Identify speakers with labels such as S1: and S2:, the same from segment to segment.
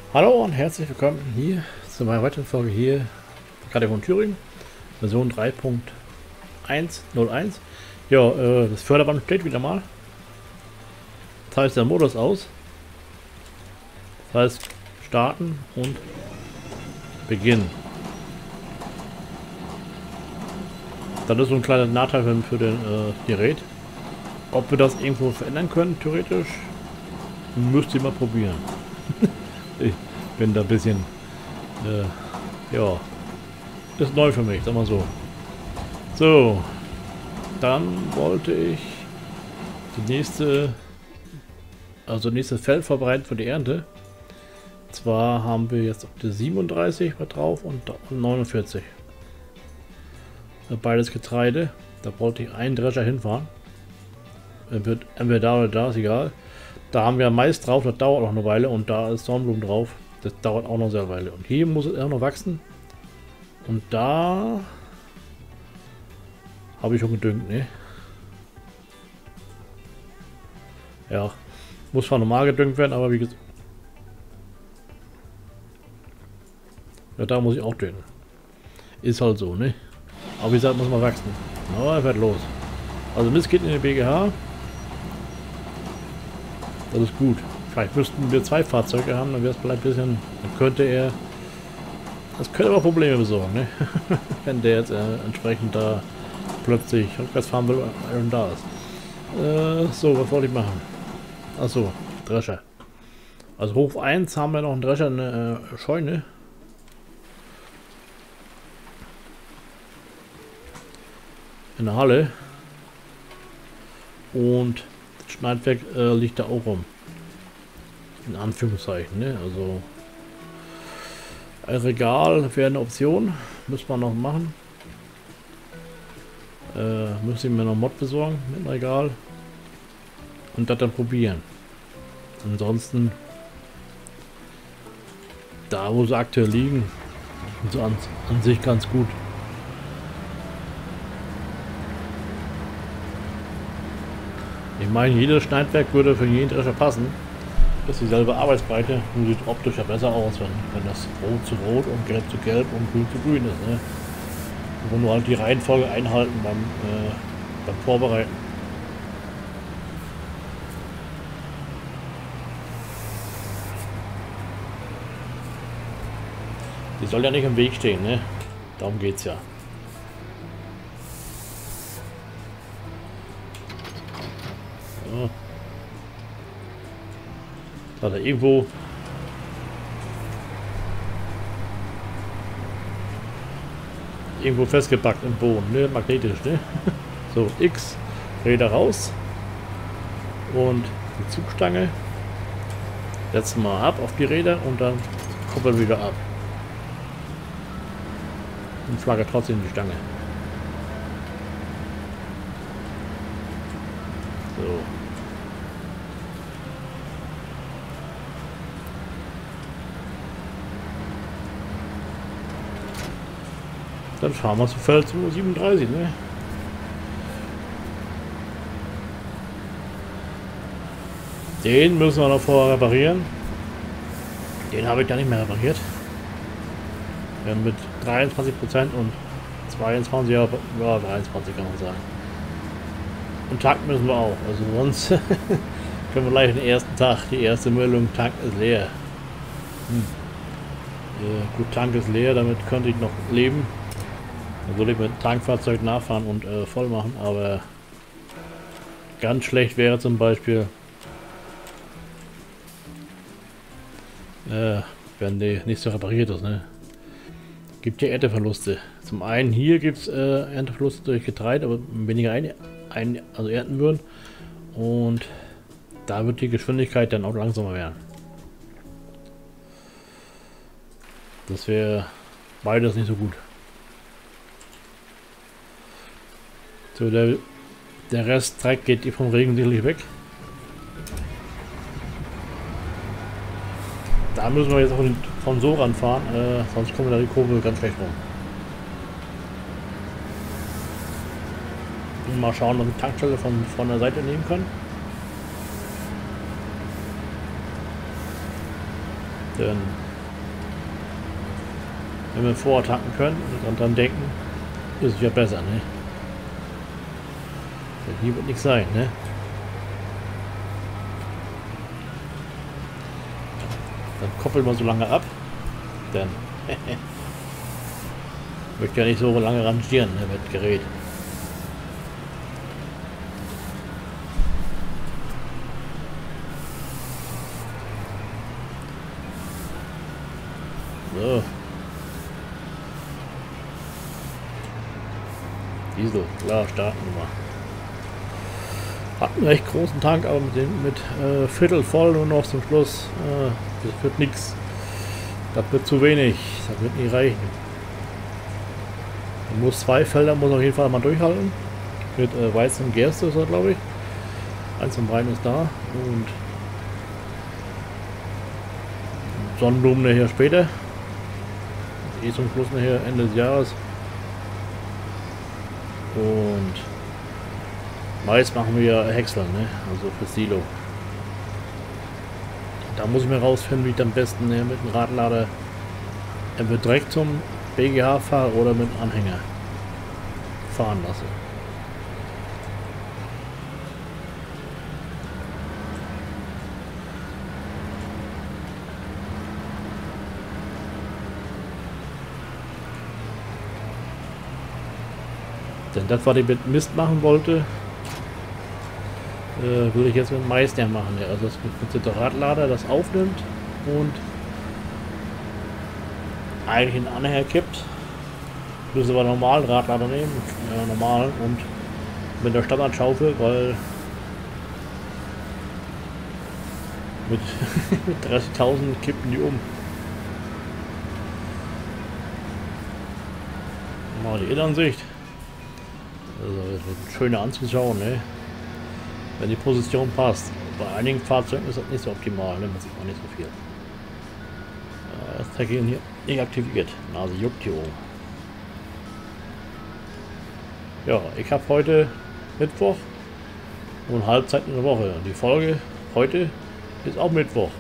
S1: Hallo und herzlich willkommen hier zu meiner weiteren Folge hier gerade von Thüringen, Version 3.101. Ja, das Förderband steht wieder mal. Das heißt, der Modus aus. Das heißt, starten und beginnen. Das ist so ein kleiner Nachteil für den Gerät. Ob wir das irgendwo verändern können, theoretisch, müsst ihr mal probieren. Ich bin da ein bisschen, ja, ist neu für mich, sag mal so. So, dann wollte ich das nächste Feld vorbereiten für die Ernte. Zwar haben wir jetzt auf der 37 was drauf und 49. Beides Getreide. Da wollte ich einen Drescher hinfahren. Wird entweder da oder da, ist egal. Da haben wir Mais drauf, das dauert noch eine Weile, und da ist Sonnenblumen drauf. Das dauert auch noch sehr Weile. Und hier muss es auch noch wachsen. Und da habe ich schon gedüngt, ne? Ja, muss zwar normal gedüngt werden, aber wie gesagt, ja, da muss ich auch düngen. Ist halt so, ne? Aber wie gesagt, muss man wachsen. Na, er fährt los. Also Mist geht in den BGH. Das ist gut. Vielleicht müssten wir 2 Fahrzeuge haben, dann wäre es vielleicht ein bisschen. Dann könnte er. Das könnte aber Probleme besorgen, ne? Wenn der jetzt entsprechend da plötzlich rückwärts fahren will und da ist. So, was wollte ich machen? Achso, Drescher. Also Hof 1 haben wir noch einen Drescher, eine Scheune. In der Halle. Und das Schneidwerk liegt da auch rum. In Anführungszeichen, ne? Also ein Regal wäre eine Option. Müssen wir noch machen. Müssen wir mir noch Mod besorgen mit dem Regal. Und das dann probieren. Ansonsten da, wo sie aktuell liegen, sind sie an sich ganz gut. Ich meine, jedes Schneidwerk würde für jeden Drescher passen. Das ist dieselbe Arbeitsbreite, nur sieht optisch ja besser aus, wenn das Rot zu Rot und Gelb zu Gelb und Grün zu Grün ist. Ne? Wir wollen nur halt die Reihenfolge einhalten beim Vorbereiten. Die soll ja nicht im Weg stehen, ne? Darum geht's ja. So. Hat er irgendwo festgepackt im Boden, ne? Magnetisch, ne? So, X, Räder raus und die Zugstange setzen wir ab auf die Räder und dann koppeln wir wieder ab und flaggert trotzdem die Stange. So. Dann fahren wir zu Feld 37, ne? Den müssen wir noch vorher reparieren. Den habe ich da nicht mehr repariert. Wir haben mit 23% und 22, ja 23 kann man sagen. Und tanken müssen wir auch. Also sonst können wir gleich den ersten Tag, die erste Meldung, Tank ist leer. Gut, Tank ist leer, damit könnte ich noch leben. Dann würde ich mit dem Tankfahrzeug nachfahren und voll machen, aber ganz schlecht wäre zum Beispiel, wenn die nicht so repariert ist, ne? Gibt ja Ernteverluste. Zum einen hier gibt es Ernteverluste durch Getreide, aber weniger also ernten würden. Und da wird die Geschwindigkeit dann auch langsamer werden. Das wäre beides nicht so gut. So, der Rest Dreck geht vom Regen sicherlich weg. Da müssen wir jetzt auch von so ranfahren, sonst kommen wir da die Kurve ganz schlecht rum. Und mal schauen, ob wir die Tankstelle von der Seite nehmen können. Denn wenn wir vorher tanken können und dann denken, ist es ja besser, ne? Denn hier wird nichts sein, ne? Dann koppeln wir so lange ab, denn möchte ja nicht so lange rangieren, ne, mit Gerät. So. Diesel, klar, starten wir mal. Hat einen recht großen Tank, aber mit Viertel voll nur noch zum Schluss. Das wird nichts. Das wird zu wenig. Das wird nicht reichen. Man muss 2 Felder muss auf jeden Fall mal durchhalten. Mit Weizen und Gerste ist er, glaube ich. 1 und 3 ist da. Und Sonnenblumen nachher später. Zum Schluss nachher Ende des Jahres. Und Mais machen wir ja häckseln, ne? Also für Silo. Da muss ich mir rausfinden, wie ich am besten mit dem Radlader entweder direkt zum BGH fahre oder mit dem Anhänger fahren lasse. Denn das, was ich mit Mist machen wollte, will ich jetzt mit Meister machen. Ja. Also das mit der Radlader das aufnimmt und eigentlich einen Anhänger kippt. Müssen wir normalen Radlader nehmen, normalen und mit der Standardschaufel, weil mit 30.000 kippen die um. Mal die Innenansicht. Also das wird schöner anzuschauen, ne? Wenn die Position passt. Bei einigen Fahrzeugen ist das nicht so optimal, ne? Man sieht man nicht so viel. Das Tracking hier nicht aktiviert. Nase juckt hier oben. Ja, ich habe heute Mittwoch und Halbzeit in der Woche. Und die Folge heute ist auch Mittwoch.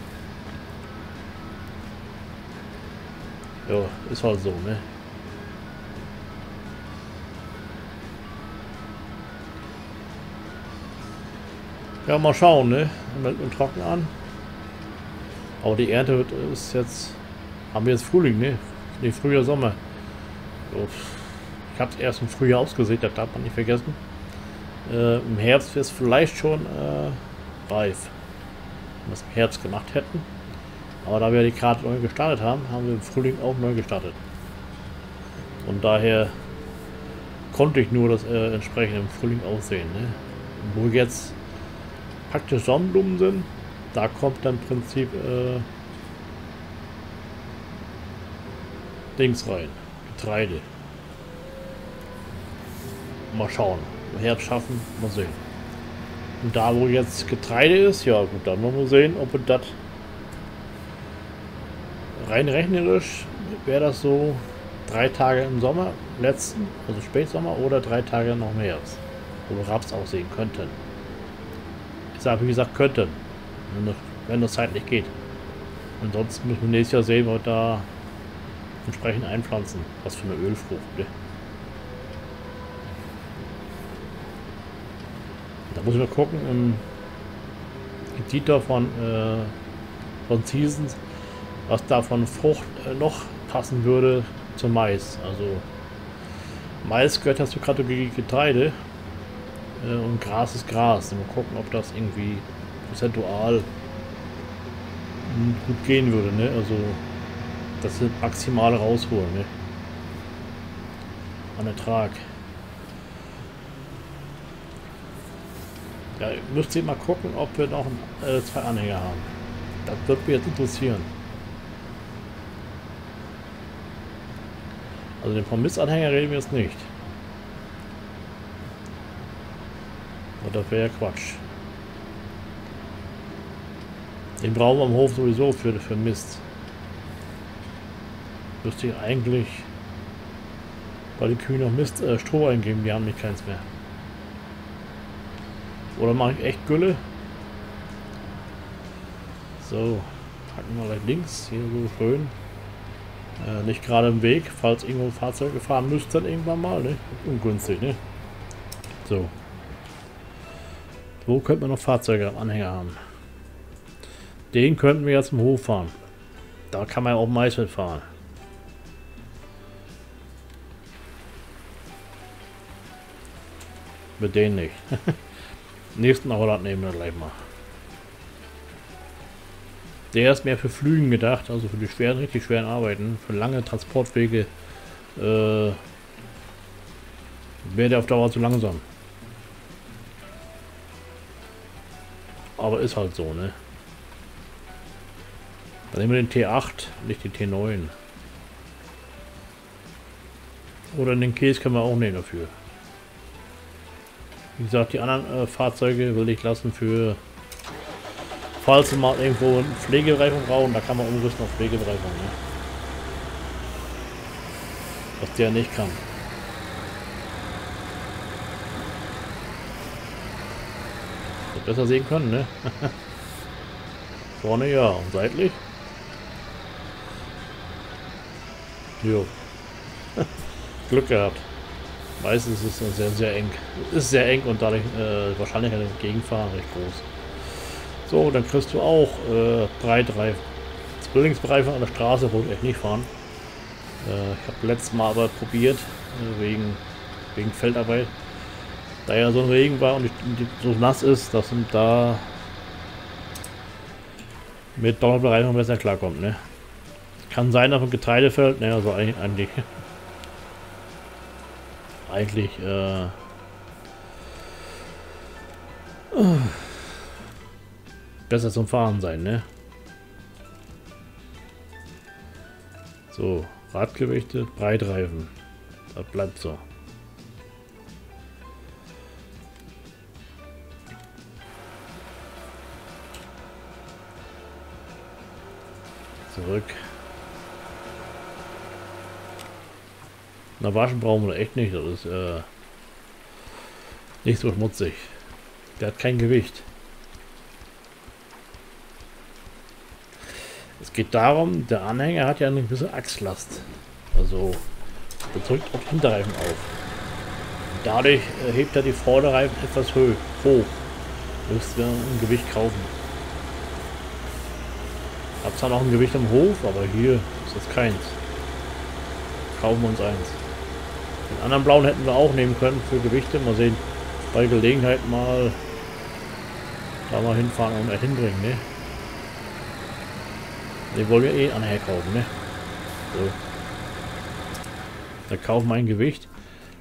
S1: Ja, ist halt so, ne? Ja, mal schauen, ne? Meldet und trocken an. Aber die Ernte wird, ist jetzt. Haben wir jetzt Frühling, ne? Nee, Frühjahr, Sommer. So. Ich habe es erst im Frühjahr ausgesät, das darf man nicht vergessen. Im Herbst wäre es vielleicht schon reif. Wenn wir es im Herbst gemacht hätten. Aber da wir die Karte neu gestartet haben, haben wir im Frühling auch neu gestartet. Und daher konnte ich nur das entsprechend im Frühling aussehen, ne? Wo jetzt praktisch Sonnenblumen sind, da kommt dann im Prinzip Dings rein, Getreide. Mal schauen, im Herbst schaffen, mal sehen. Und da wo jetzt Getreide ist, ja gut, dann wollen wir sehen, ob wir das rein rechnerisch wäre das so 3 Tage im Sommer, letzten, also Spätsommer oder 3 Tage noch im Herbst, wo wir Raps aussehen könnten. Ich sage, wie gesagt, könnten, wenn das zeitlich geht. Ansonsten müssen wir nächstes Jahr sehen, was wir da entsprechend einpflanzen. Was für eine Ölfrucht. Ne? Da muss ich mal gucken, im Editor von Seasons, was da von Frucht noch passen würde zum Mais. Also Mais gehört dazu Kategorie Getreide. Und Gras ist Gras. Mal gucken, ob das irgendwie prozentual gut gehen würde, ne? Also das sind maximale rausholen, ne? An Ertrag. Ja, müsst ihr mal gucken, ob wir noch 2 Anhänger haben. Das wird mich jetzt interessieren. Also den Promis-Anhänger reden wir jetzt nicht. Das wäre ja Quatsch. Den brauchen wir am Hof sowieso für Mist. Müsste ich eigentlich bei den Kühen noch Mist, Stroh eingeben, die haben nicht keins mehr. Oder mache ich echt Gülle? So, Hacken wir gleich links, hier so schön. Nicht gerade im Weg, falls irgendwo Fahrzeuge fahren müssten irgendwann mal, ne? Ungünstig, ne? So. Wo könnte man noch Fahrzeuge am Anhänger haben? Den könnten wir jetzt im Hof fahren. Da kann man ja auch Mais mitfahren. Mit denen nicht. Nächsten Holland nehmen wir gleich mal. Der ist mehr für Flügen gedacht, also für die schweren, richtig schweren Arbeiten, für lange Transportwege wäre der auf Dauer zu langsam. Aber ist halt so, ne? Dann nehmen wir den T8, nicht den T9. Oder den Käse können wir auch nehmen dafür. Wie gesagt, die anderen Fahrzeuge will ich lassen für... Falls wir mal irgendwo eine Pflegebereifung brauchen, da kann man umrüsten auf Pflegebereifung, ne? Was der nicht kann. Wird besser sehen können, ne? Vorne ja, und seitlich? Jo. Glück gehabt. Meistens ist es sehr, sehr eng. Ist sehr eng und dadurch wahrscheinlich ein Gegenfahren recht groß. So, dann kriegst du auch Breitreifen. Zwillingsbereifung an der Straße wollte ich nicht fahren. Ich habe letztes Mal aber probiert, wegen Feldarbeit. Da ja so ein Regen war und so nass ist, dass man da mit Doppelbereifung besser klarkommt. Ne? Kann sein auf dem Getreidefeld, ne, also eigentlich besser zum Fahren sein, ne? So, Radgewichte, Breitreifen. Das bleibt so. Zurück. Na, waschen brauchen wir echt nicht. Das ist nicht so schmutzig. Der hat kein Gewicht. Es geht darum, der Anhänger hat ja eine gewisse Achslast. Also, der drückt auf den Hinterreifen auf. Und dadurch hebt er die Vorderreifen etwas hoch. Müsst wir ein Gewicht kaufen. Hab zwar noch ein Gewicht am Hof, aber hier ist das keins. Kaufen wir uns eins. Den anderen blauen hätten wir auch nehmen können für Gewichte. Mal sehen, bei Gelegenheit mal da mal hinfahren und hinbringen, ne? Den wollen wir eh Anhänger kaufen, ne? So. Da kaufen wir ein Gewicht.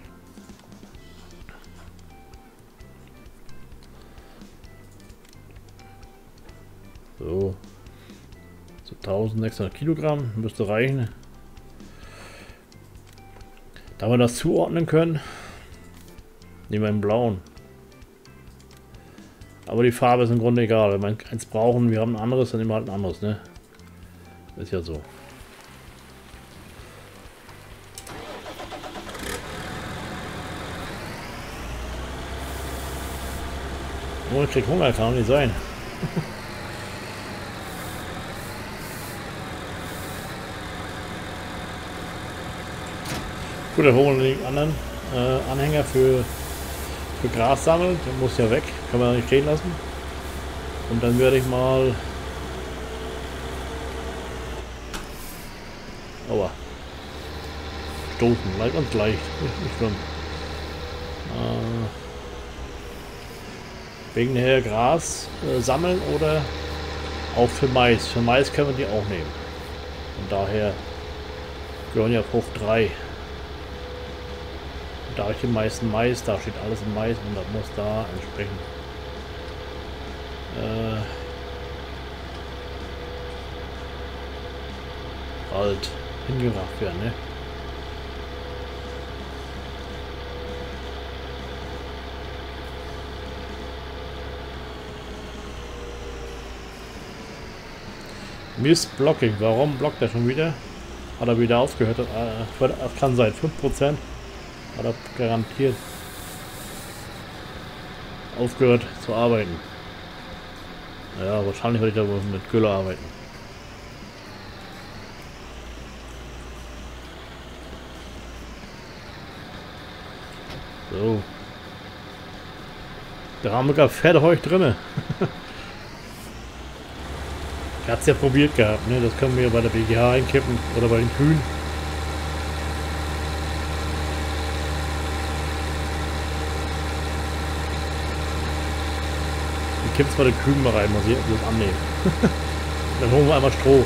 S1: So. So 1600 Kilogramm müsste reichen. Da wir das zuordnen können, nehmen wir einen blauen. Aber die Farbe ist im Grunde egal. Wenn wir eins brauchen, wir haben ein anderes, dann nehmen wir halt ein anderes, ne? Ist ja so. Oh, ich krieg Hunger, kann doch nicht sein. Gut, dann holen wir den anderen Anhänger für Gras sammeln. Der muss ja weg, kann man nicht stehen lassen. Und dann werde ich mal... Aua. Stoßen, ganz leicht, nicht schlimm. Wegen der Gras sammeln oder auch für Mais. Für Mais können wir die auch nehmen. Von daher gehören ja auf Hof 3. Da habe ich den meisten Mais, da steht alles im Mais und das muss da entsprechend halt hingebracht werden, ne? Missblocking, warum blockt er schon wieder? Hat er wieder aufgehört? Das kann sein, 5%. Hat er garantiert aufgehört zu arbeiten. Ja, wahrscheinlich werde ich da wohl mit Gülle arbeiten. So. Da haben wir gar Pferdeheuch drinne. Ich hatte es ja probiert gehabt, ne? Das können wir ja bei der BGH einkippen oder bei den Kühen. Wir kippen es bei den Kühen mal rein, mal sehen, ob wir das annehmen. Dann holen wir einmal Stroh.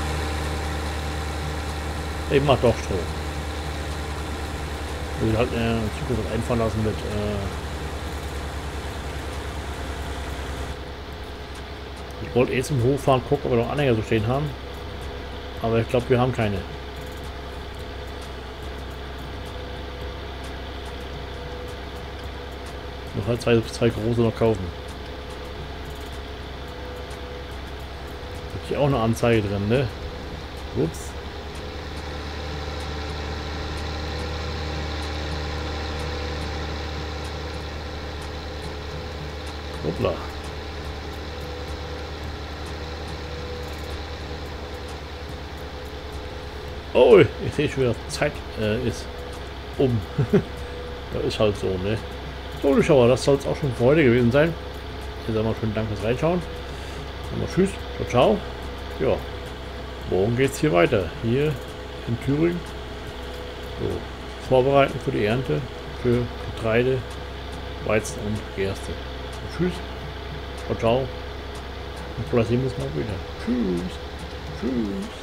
S1: Ich mach doch Stroh. Ich will halt in Zukunft was einfallen lassen mit ich wollte eh zum Hof fahren, gucken, ob wir noch Anhänger so stehen haben. Aber ich glaube, wir haben keine. Noch halt zwei große noch kaufen. Hat hier auch eine Anzeige drin, ne? Ups. Hoppla. Oh, ich sehe schon wieder, Zeit ist um. Das ist halt so, ne? So, Zuschauer, das soll es auch schon für heute gewesen sein. Hier sagen wir schönen Dank fürs Reinschauen. Sagen wir tschüss, ciao, ciao. Ja, morgen geht es hier weiter. Hier in Thüringen. So, vorbereiten für die Ernte, für Getreide, Weizen und Gerste. So, tschüss, ciao, ciao. Und vielleicht sehen wir uns mal wieder. Tschüss, tschüss.